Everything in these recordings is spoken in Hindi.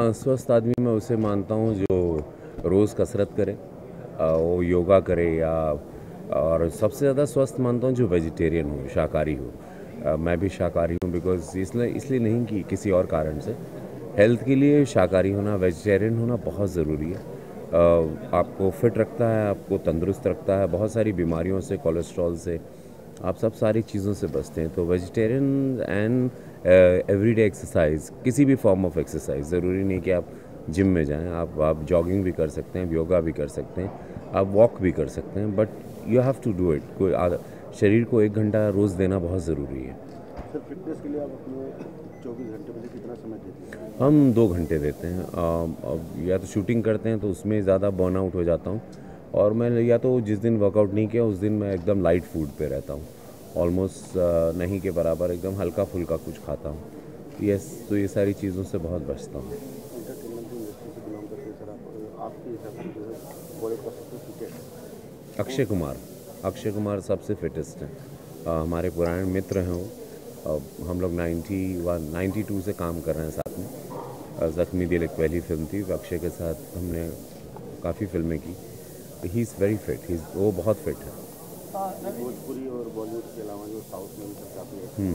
स्वस्थ आदमी मैं उसे मानता हूँ जो रोज़ कसरत करे, वो योगा करे, या और सबसे ज़्यादा स्वस्थ मानता हूँ जो वेजिटेरियन हो, शाकाहारी हो। मैं भी शाकाहारी हूँ, बिकॉज़ इसलिए इसलिए नहीं कि किसी और कारण से। हेल्थ के लिए शाकाहारी होना, वेजिटेरियन होना बहुत ज़रूरी है। आपको फिट रखता है, आपको तंदुरुस्त रखता है, बहुत सारी बीमारियों से, कोलेस्ट्रॉल से, आप सब सारी चीज़ों से बचते हैं। तो वेजिटेरियन एंड एवरीडे एक्सरसाइज, किसी भी फॉर्म ऑफ एक्सरसाइज, ज़रूरी नहीं कि आप जिम में जाएं, आप जॉगिंग भी कर सकते हैं, योगा भी कर सकते हैं, आप वॉक भी कर सकते हैं, but you have to do it. शरीर को 1 घंटा रोज़ देना बहुत ज़रूरी है। सर, फिटनेस के लिए आप अपने 24 घंटे में से कितना समय देते हैं? हम 2 घंटे देते हैं। या तो शूटिंग करते हैं तो उसमें ज़्यादा बर्नआउट हो जाता हूँ, और मैं या तो जिस दिन वर्कआउट नहीं किया उस दिन मैं एकदम लाइट फूड पे रहता हूँ, ऑलमोस्ट नहीं के बराबर एकदम हल्का फुल्का कुछ खाता हूँ। यस, तो ये सारी चीज़ों से बहुत बचता हूँ। एंटरटेनमेंट इंडस्ट्री से बिलोंग करते हैं सर आप, आपके हिसाब से जो है बॉलीवुड का सबसे फिटेस्ट? अक्षय कुमार सबसे फिटेस्ट हैं। हमारे पुराने मित्र हैं वो। हम लोग 92 से काम कर रहे हैं साथ में। ज़ख्मी दिल एक पहली फिल्म थी, अक्षय के साथ हमने काफ़ी फिल्में की। ही इज़ वेरी फिट, वो बहुत फिट है। भोजपुरी और बॉलीवुड के अलावा जो साउथ में भी सर काफ़ी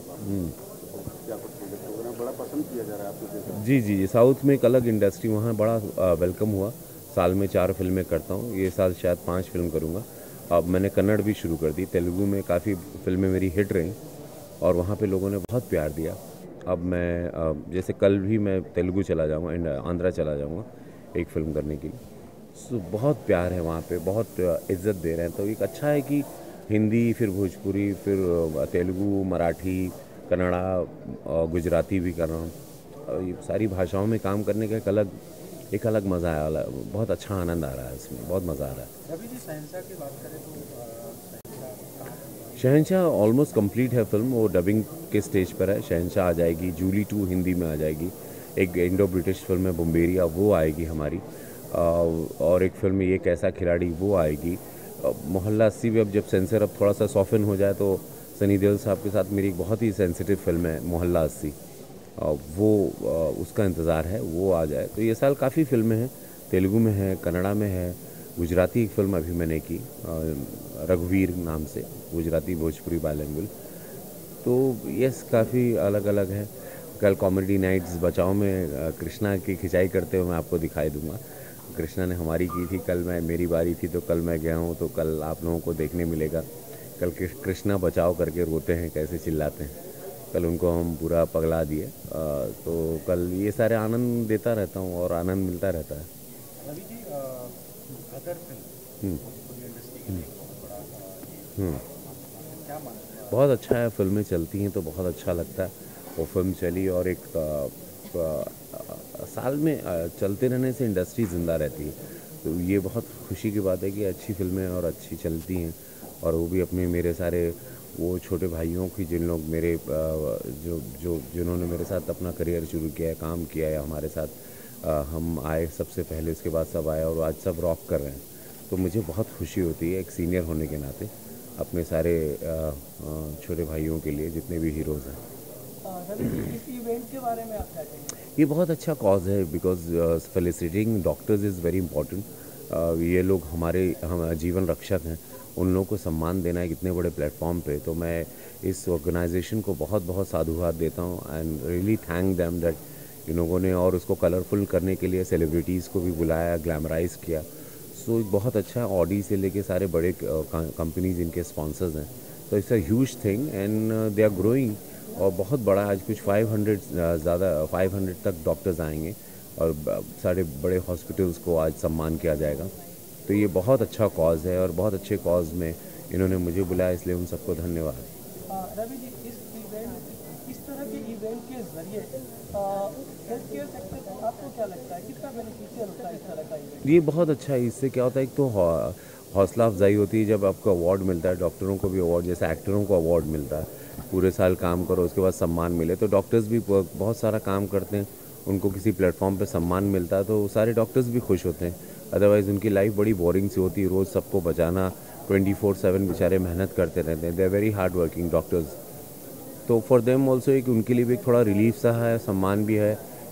क्या कुछ प्रोजेक्ट वगैरह बड़ा पसंद किया जा रहा है आपके जैसे? जी, साउथ में एक अलग इंडस्ट्री, वहाँ बड़ा वेलकम हुआ। साल में 4 फिल्में करता हूँ, ये साल शायद 5 फिल्म करूँगा। अब मैंने कन्नड़ भी शुरू कर दी, तेलुगु में काफ़ी फिल्में मेरी हिट रहीं और वहाँ पे लोगों ने बहुत प्यार दिया। अब मैं जैसे कल भी मैं तेलुगु चला जाऊँगा एंड आंध्रा चला जाऊँगा एक फ़िल्म करने के लिए। सो बहुत प्यार है वहाँ पे, बहुत इज़्ज़त दे रहे हैं। तो एक अच्छा है कि हिंदी, फिर भोजपुरी, फिर तेलुगु, मराठी, कन्नड़ा, गुजराती भी कर रहा हूँ। ये सारी भाषाओं में काम करने का एक अलग मज़ा है, बहुत अच्छा आनंद आ रहा है इसमें, बहुत मज़ा आ रहा है। रवि जी, शहंशाह की बात करें तो शहंशाह कहाँ तक? शहंशाह ऑलमोस्ट कंप्लीट है फिल्म, वो डबिंग के स्टेज पर है। शहंशाह आ जाएगी, जूली 2 हिंदी में आ जाएगी, एक इंडो ब्रिटिश फिल्म है बुम्बेरिया, वो आएगी हमारी, और एक फिल्म ये कैसा खिलाड़ी, वो आएगी। मोहल्ला 80 भी अब जब सेंसर अब थोड़ा सा सॉफन हो जाए तो सनी देओल साहब के साथ मेरी एक बहुत ही सेंसिटिव फिल्म है मोहल्ला 80, उसका इंतज़ार है, वो आ जाए। तो ये साल काफ़ी फिल्में हैं, तेलुगु में है, कन्नड़ा में है, गुजराती एक फ़िल्म अभी मैंने की रघुवीर नाम से, गुजराती भोजपुरी बाइलिंगुअल। तो यस, काफ़ी अलग अलग है। कल कॉमेडी नाइट्स बचाओ में कृष्णा की खिंचाई करते हुए मैं आपको दिखाई दूंगा। कृष्णा ने हमारी की थी, कल मेरी बारी थी, तो कल मैं गया हूँ, तो कल आप लोगों को देखने मिलेगा। कल कृष्णा बचाओ करके रोते हैं, कैसे चिल्लाते हैं, कल उनको हम पूरा पगला दिए। तो कल ये सारे आनंद देता रहता हूँ और आनंद मिलता रहता है। रवि जी, गदर फिल्म भोजपुरी इंडस्ट्री के लिए बहुत बड़ा ये क्या मानते हैं? बहुत अच्छा है, फिल्में चलती हैं तो बहुत अच्छा लगता है। वो फिल्म चली और एक साल में चलते रहने से इंडस्ट्री ज़िंदा रहती है। तो ये बहुत खुशी की बात है कि अच्छी फिल्में और अच्छी चलती हैं, और वो भी अपने मेरे सारे वो छोटे भाइयों की, जिन लोग मेरे जिन्होंने मेरे साथ अपना करियर शुरू किया है, काम किया है हमारे साथ। हम आए सबसे पहले, उसके बाद सब आए और आज सब रॉक कर रहे हैं। तो मुझे बहुत खुशी होती है एक सीनियर होने के नाते, अपने सारे छोटे भाइयों के लिए, जितने भी हीरोज़ हैं। रवि जी, इस इवेंट के बारे में आप क्या कहेंगे? ये बहुत अच्छा कॉज है, because felicitating doctors is very important. ये लोग हम जीवन रक्षक हैं, उन लोगों को सम्मान देना है इतने बड़े प्लेटफॉर्म पे। तो मैं इस ऑर्गेनाइजेशन को बहुत बहुत साधुवाद देता हूँ and really thank them that इन लोगों ने, और उसको कलरफुल करने के लिए सेलिब्रिटीज़ को भी बुलाया, ग्लैमराइज किया। सो बहुत अच्छा, ऑडी से लेके सारे बड़े कंपनीज इनके स्पॉन्सर्स हैं। तो it's a huge thing and they are growing, और बहुत बड़ा आज कुछ 500 तक डॉक्टर्स आएंगे, और सारे बड़े हॉस्पिटल्स को आज सम्मान किया जाएगा। तो ये बहुत अच्छा कॉज है, और बहुत अच्छे कॉज में इन्होंने मुझे बुलाया, इसलिए उन सबको धन्यवाद। रवि जी, इस तरह के इवेंट के जरिए हेल्थ केयर सेक्टर को आपको क्या लगता है, कितना बेनिफिशियल होता है इस तरह का इवेंट? ये बहुत अच्छा है। इससे क्या होता है, एक तो हौसला अफजाई होती है जब आपको अवार्ड मिलता है, डॉक्टरों को भी अवार्ड, जैसे एक्टरों को अवार्ड मिलता है, पूरे साल काम करो उसके बाद सम्मान मिले। तो डॉक्टर्स भी बहुत सारा काम करते हैं, उनको किसी प्लेटफॉर्म पे सम्मान मिलता है तो सारे डॉक्टर्स भी खुश होते हैं। अदरवाइज़ उनकी लाइफ बड़ी बोरिंग सी होती है, रोज़ सबको बचाना, 24/7 बेचारे मेहनत करते रहते हैं। They are very hard working doctors. तो फॉर देम ऑल्सो एक उनके लिए भी एक थोड़ा रिलीफ सा है, सम्मान भी है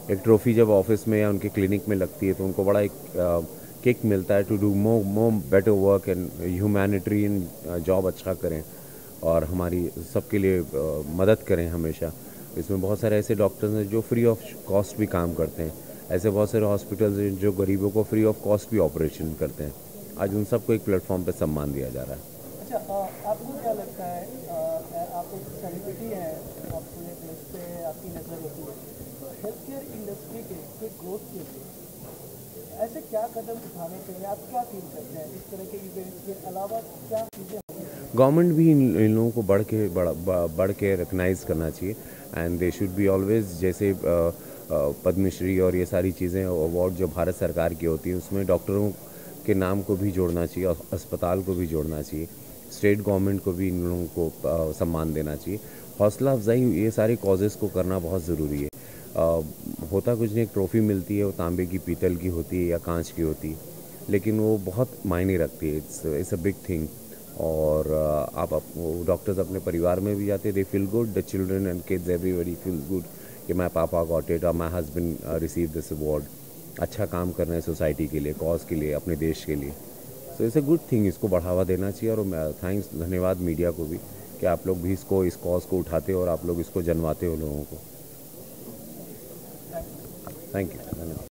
एक ट्रॉफ़ी जब ऑफिस में या उनके क्लिनिक में लगती है तो उनको बड़ा एक किक मिलता है to do more better work and humanitarian job अच्छा करें और हमारी सबके लिए मदद करें हमेशा। इसमें बहुत सारे ऐसे डॉक्टर्स हैं जो फ्री ऑफ कॉस्ट भी काम करते हैं, ऐसे बहुत सारे हॉस्पिटल्स हैं जो गरीबों को फ्री ऑफ कॉस्ट भी ऑपरेशन करते हैं। आज उन सबको एक प्लेटफॉर्म पे सम्मान दिया जा रहा है। अच्छा, आपको क्या लगता है, आप एक सेलिब्रिटी हैं, आप पूरे देश पे आपकी नज़र होती है, हेल्थ केयर इंडस्ट्री के ग्रोथ के लिए ऐसे क्या कदम उठाने चाहिए? आप क्या फील करते हैं इस तरह के इवेंट्स के अलावा क्या चीज़ें होंगी? गवर्नमेंट भी इन लोगों को बढ़ के रिकग्नाइज़ करना चाहिए and they should be always, जैसे पद्मश्री और ये सारी चीज़ें अवार्ड जो भारत सरकार की होती है उसमें डॉक्टरों के नाम को भी जोड़ना चाहिए और अस्पताल को भी जोड़ना चाहिए। स्टेट गवर्नमेंट को भी इन लोगों को सम्मान देना चाहिए। हौसला अफजाई ये सारे कॉजेज़ को करना बहुत ज़रूरी है। होता कुछ नहीं, एक ट्रॉफ़ी मिलती है, वो तांबे की, पीतल की होती है या कांच की होती है, लेकिन वो बहुत मायने रखती है। It's a big thing. और आप डॉक्टर्स अपने परिवार में भी जाते, they feel good, the children and kids everybody feels good कि माय पापा गॉट इट और my husband receive this award. अच्छा काम कर रहे हैं सोसाइटी के लिए, कॉज के लिए, अपने देश के लिए। So it's a good thing, इसको बढ़ावा देना चाहिए। और थैंक्स, धन्यवाद मीडिया को भी कि आप लोग भी इस कॉज को उठाते हो और आप लोग इसको जनवाते हो लोगों को। Thank you.